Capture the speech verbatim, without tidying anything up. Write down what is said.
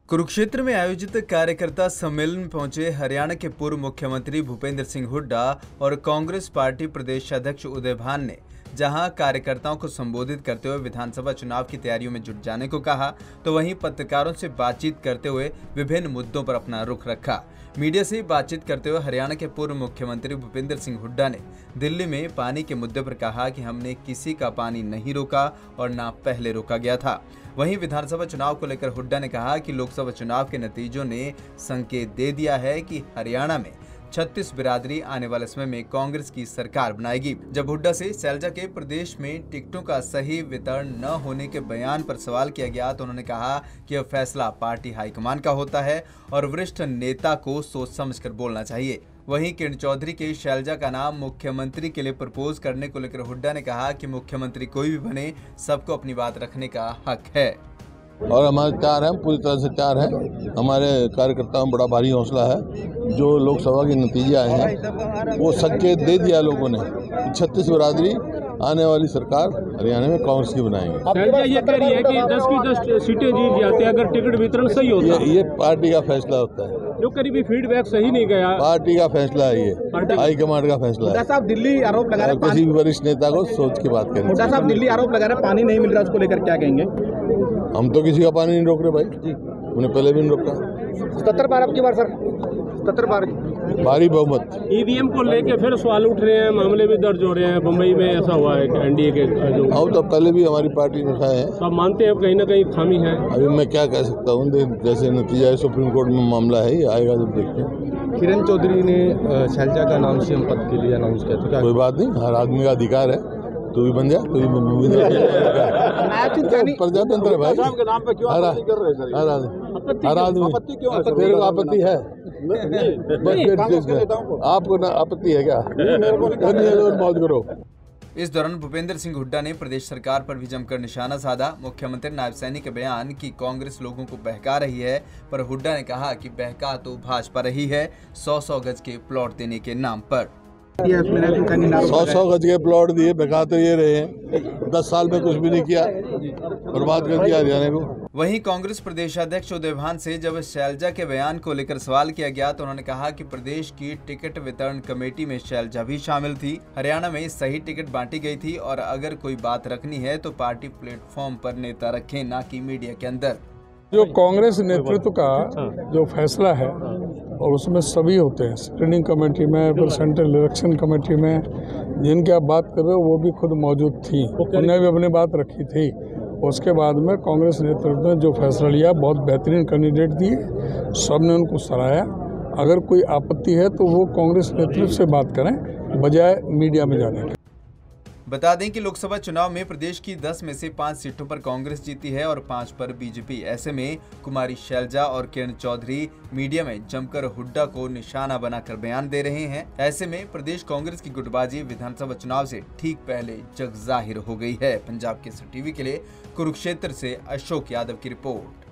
कुरुक्षेत्र में आयोजित कार्यकर्ता सम्मेलन में पहुंचे हरियाणा के पूर्व मुख्यमंत्री भूपेंद्र सिंह हुड्डा और कांग्रेस पार्टी प्रदेश अध्यक्ष उदय भान ने जहां कार्यकर्ताओं को संबोधित करते हुए विधानसभा चुनाव की तैयारियों में जुट जाने को कहा, तो वहीं पत्रकारों से बातचीत करते हुए विभिन्न मुद्दों पर अपना रुख रखा। मीडिया से बातचीत करते हुए हरियाणा के पूर्व मुख्यमंत्री भूपेंद्र सिंह हुड्डा ने दिल्ली में पानी के मुद्दे पर कहा कि हमने किसी का पानी नहीं रोका और न पहले रोका गया था। वहीं विधानसभा चुनाव को लेकर हुड्डा ने कहा कि लोकसभा चुनाव के नतीजों ने संकेत दे दिया है कि हरियाणा में छत्तीस बिरादरी आने वाले समय में कांग्रेस की सरकार बनाएगी। जब हुड्डा से शैलजा के प्रदेश में टिकटों का सही वितरण न होने के बयान पर सवाल किया गया तो उन्होंने कहा कि यह फैसला पार्टी हाईकमान का होता है और वरिष्ठ नेता को सोच समझकर बोलना चाहिए। वहीं किरण चौधरी के शैलजा का नाम मुख्यमंत्री के लिए प्रपोज करने को लेकर हुड्डा ने कहा कि मुख्यमंत्री कोई भी बने, सबको अपनी बात रखने का हक है। और हमारे तैयार हैं, पूरी तरह से तैयार हैं। हमारे कार्यकर्ताओं में बड़ा भारी हौसला है। जो लोकसभा के नतीजे आए हैं वो संकेत दे दिया लोगों ने कि छत्तीस बिरादरी आने वाली सरकार हरियाणा में कांग्रेस की बनाएंगे। शैलजा ये कह रही है कि दस की दस सीटें जीत जाते हैं अगर टिकट वितरण सही होता है। ये, ये पार्टी का फैसला होता है। जो करीबी फीडबैक सही नहीं गया, पार्टी का फैसला है, ये हाईकमांड का फैसला है। साहब दिल्ली आरोप लगा रहे, किसी भी वरिष्ठ नेता को सोच के बात करें। हुड्डा साहब दिल्ली आरोप लगा रहे पानी नहीं मिल रहा, उसको लेकर क्या कहेंगे? हम तो किसी का पानी नहीं रोक रहे भाई, उन्हें पहले भी नहीं रोका। सत्तर बार आपकी बार सर सत्तर बार भारी बहुमत। ईवीएम को लेके फिर सवाल उठ रहे हैं, मामले भी दर्ज हो रहे हैं। मुंबई में ऐसा हुआ है एनडीए के जो हम तो पहले भी हमारी पार्टी में खाए हैं। सब मानते हैं कहीं ना कहीं खामी है। अभी मैं क्या कह सकता हूँ, जैसे नतीजा है सुप्रीम कोर्ट में मामला है, ये आएगा जब देखते हैं। किरण चौधरी ने शैलजा का नाम सीएम पद के लिए अनाउंस किया था। कोई बात नहीं, हर आदमी का अधिकार है। तू भी बन जा, तू भी प्रजातंत्र है भाई। हर आदमी हर आदमी तेरे को आपत्ति है? आपको ना आपत्ति है क्या? मौत करो। इस दौरान भूपेंद्र सिंह हुड्डा ने प्रदेश सरकार पर भी जमकर निशाना साधा। मुख्यमंत्री नायब सैनी के बयान कि कांग्रेस लोगों को बहका रही है, पर हुड्डा ने कहा कि बहका तो भाजपा रही है सौ सौ गज के प्लॉट देने के नाम पर। सौ सौ गज के प्लॉट दिए, बहका तो ये रहे हैं। दस साल में कुछ भी नहीं किया, बर्बाद कर दिया हरियाणा को। वहीं कांग्रेस प्रदेश अध्यक्ष उदय भान से जब शैलजा के बयान को लेकर सवाल किया गया तो उन्होंने कहा कि प्रदेश की टिकट वितरण कमेटी में शैलजा भी शामिल थी। हरियाणा में सही टिकट बांटी गई थी और अगर कोई बात रखनी है तो पार्टी प्लेटफॉर्म पर नेता रखें, ना कि मीडिया के अंदर। जो कांग्रेस नेतृत्व का जो फैसला है और उसमें सभी होते हैं, स्क्रीनिंग कमेटी में, फिर सेंट्रल इलेक्शन कमेटी में, जिनकी आप बात कर रहे हो वो भी खुद मौजूद थी, उन्होंने भी अपनी बात रखी थी। उसके बाद में कांग्रेस नेतृत्व ने जो फैसला लिया, बहुत बेहतरीन कैंडिडेट दिए, सबने उनको सराहा। अगर कोई आपत्ति है तो वो कांग्रेस नेतृत्व से बात करें बजाय मीडिया में जाने के। बता दें कि लोकसभा चुनाव में प्रदेश की दस में से पाँच सीटों पर कांग्रेस जीती है और पाँच पर बीजेपी। ऐसे में कुमारी शैलजा और किरण चौधरी मीडिया में जमकर हुड्डा को निशाना बनाकर बयान दे रहे हैं। ऐसे में प्रदेश कांग्रेस की गुटबाजी विधानसभा चुनाव से ठीक पहले जग जाहिर हो गई है। पंजाब केसरी टीवी के लिए कुरुक्षेत्र से अशोक यादव की रिपोर्ट।